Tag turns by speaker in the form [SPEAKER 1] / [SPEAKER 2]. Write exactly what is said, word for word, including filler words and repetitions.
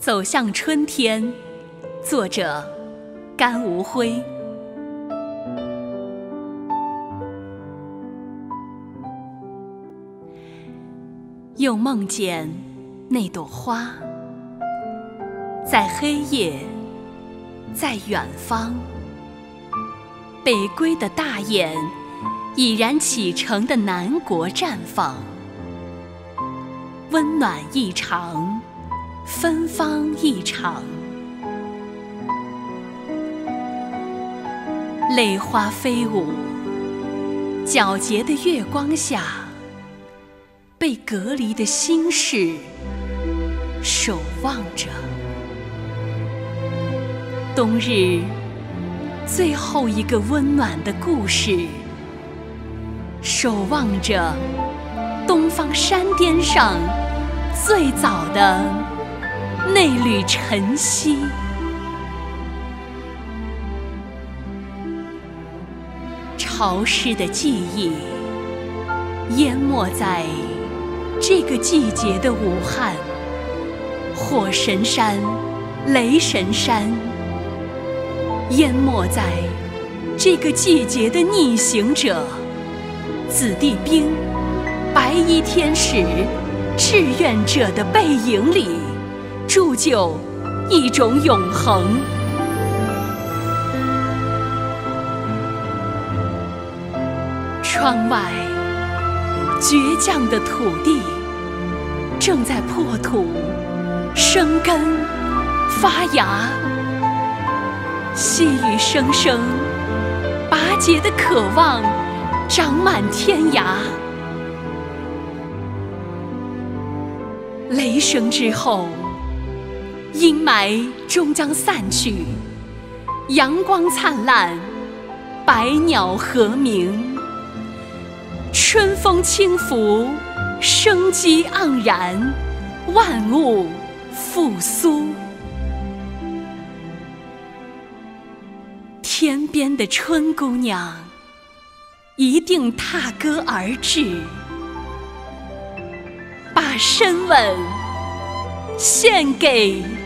[SPEAKER 1] 走向春天，作者甘无辉。又梦见那朵花，在黑夜，在远方，北归的大雁已然启程的南国绽放，温暖异常，芬芳异常。泪花飞舞，皎洁的月光下，被隔离的心事守望着。冬日最后一个温暖的故事，守望着东方山巅上最早的那缕晨曦。潮湿的记忆淹没在这个季节的武汉，火神山、雷神山，淹没在这个季节的逆行者，子弟兵、白衣天使、志愿者的背影里，铸就一种永恒。窗外倔强的土地正在破土生根发芽，细雨声声，拔节的渴望长满天涯。雷声之后，阴霾终将散去，阳光灿烂，百鸟和鸣。春风轻拂，生机盎然，万物复苏。天边的春姑娘一定踏歌而至，把深吻献给